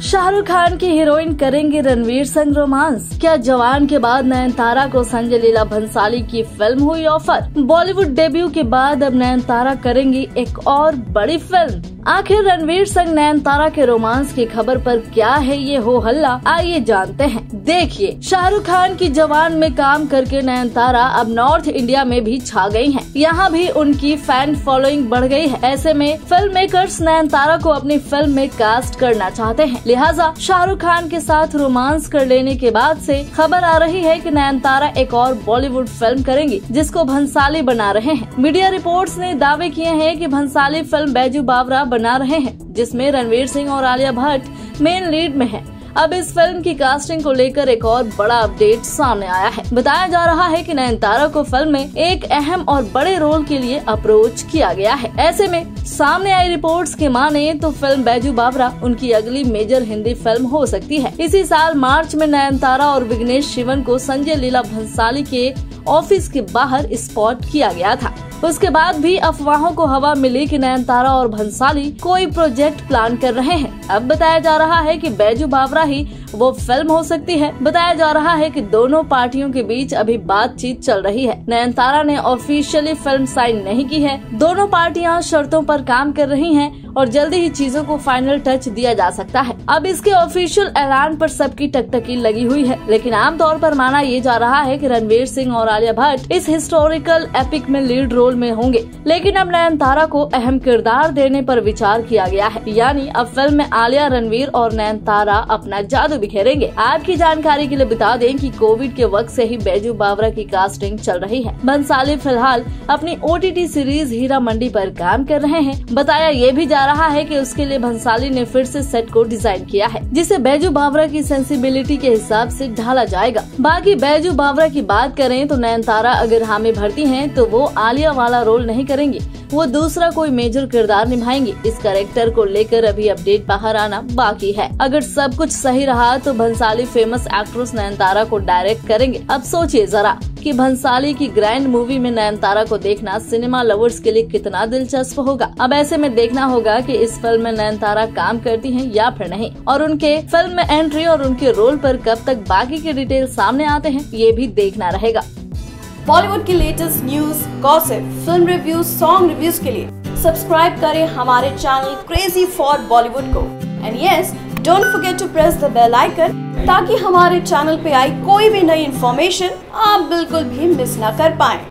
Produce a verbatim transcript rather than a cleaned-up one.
शाहरुख खान की हीरोइन करेंगे रणवीर संग रोमांस। क्या जवान के बाद नयनतारा को संजय लीला भंसाली की फिल्म हुई ऑफर। बॉलीवुड डेब्यू के बाद अब नयनतारा करेंगी एक और बड़ी फिल्म। आखिर रणवीर संग नयनतारा के रोमांस की खबर पर क्या है ये हो हल्ला, आइए जानते हैं। देखिए, शाहरुख खान की जवान में काम करके नयनतारा अब नॉर्थ इंडिया में भी छा गई हैं। यहाँ भी उनकी फैन फॉलोइंग बढ़ गई है। ऐसे में फिल्म मेकर्स नयनतारा को अपनी फिल्म में कास्ट करना चाहते हैं, लिहाजा शाहरुख खान के साथ रोमांस कर लेने के बाद से खबर आ रही है कि नयनतारा एक और बॉलीवुड फिल्म करेंगी, जिसको भंसाली बना रहे हैं। मीडिया रिपोर्ट्स ने दावे किए हैं कि भंसाली फिल्म बैजू बावरा बना रहे हैं, जिसमें रणवीर सिंह और आलिया भट्ट मेन लीड में हैं। अब इस फिल्म की कास्टिंग को लेकर एक और बड़ा अपडेट सामने आया है। बताया जा रहा है कि नयनतारा को फिल्म में एक अहम और बड़े रोल के लिए अप्रोच किया गया है। ऐसे में सामने आई रिपोर्ट्स के माने तो फिल्म बैजू बावरा उनकी अगली मेजर हिंदी फिल्म हो सकती है। इसी साल मार्च में नयनतारा और विघ्नेश शिवन को संजय लीला भंसाली के ऑफिस के बाहर स्पॉट किया गया था। उसके बाद भी अफवाहों को हवा मिली कि नयनतारा और भंसाली कोई प्रोजेक्ट प्लान कर रहे हैं। अब बताया जा रहा है कि बैजू बावरा ही वो फिल्म हो सकती है। बताया जा रहा है कि दोनों पार्टियों के बीच अभी बातचीत चल रही है। नयनतारा ने ऑफिशियली फिल्म साइन नहीं की है। दोनों पार्टियां शर्तों पर काम कर रही हैं और जल्दी ही चीजों को फाइनल टच दिया जा सकता है। अब इसके ऑफिशियल ऐलान पर सबकी टकटकी लगी हुई है, लेकिन आमतौर पर माना ये जा रहा है कि रणवीर सिंह और आलिया भट्ट इस हिस्टोरिकल एपिक में लीड रोल में होंगे। लेकिन अब नयनतारा को अहम किरदार देने पर विचार किया गया है, यानी अब फिल्म में आलिया, रणवीर और नयनतारा अपना जादू बिखेरेंगे। आपकी जानकारी के लिए बता दें कि कोविड के वक्त से ही बैजू बावरा की कास्टिंग चल रही है। भंसाली फिलहाल अपनी ओटीटी सीरीज हीरा मंडी पर काम कर रहे हैं। बताया ये भी जा रहा है कि उसके लिए भंसाली ने फिर से सेट को डिजाइन किया है, जिसे बैजू बावरा की सेंसिबिलिटी के हिसाब से ढाला जाएगा। बाकी बैजू बावरा की बात करें तो नयनतारा अगर हामी भरती हैं तो वो आलिया वाला रोल नहीं करेंगी, वो दूसरा कोई मेजर किरदार निभाएंगी। इस कैरेक्टर को लेकर अभी अपडेट बाहर आना बाकी है। अगर सब कुछ सही रहा तो भंसाली फेमस एक्ट्रेस नयनतारा को डायरेक्ट करेंगे। अब सोचिए जरा कि भंसाली की ग्रैंड मूवी में नयनतारा को देखना सिनेमा लवर्स के लिए कितना दिलचस्प होगा। अब ऐसे में देखना होगा कि इस फिल्म में नयनतारा काम करती हैं या फिर नहीं, और उनके फिल्म में एंट्री और उनके रोल पर कब तक बाकी के डिटेल सामने आते हैं, ये भी देखना रहेगा। बॉलीवुड की latest news, gossip, film reviews, song reviews के लिए सब्सक्राइब करें हमारे चैनल क्रेजी फॉर बॉलीवुड को। And yes, don't forget to press the bell icon, ताकि हमारे चैनल पे आई कोई भी नई इन्फॉर्मेशन आप बिल्कुल भी मिस ना कर पाएं।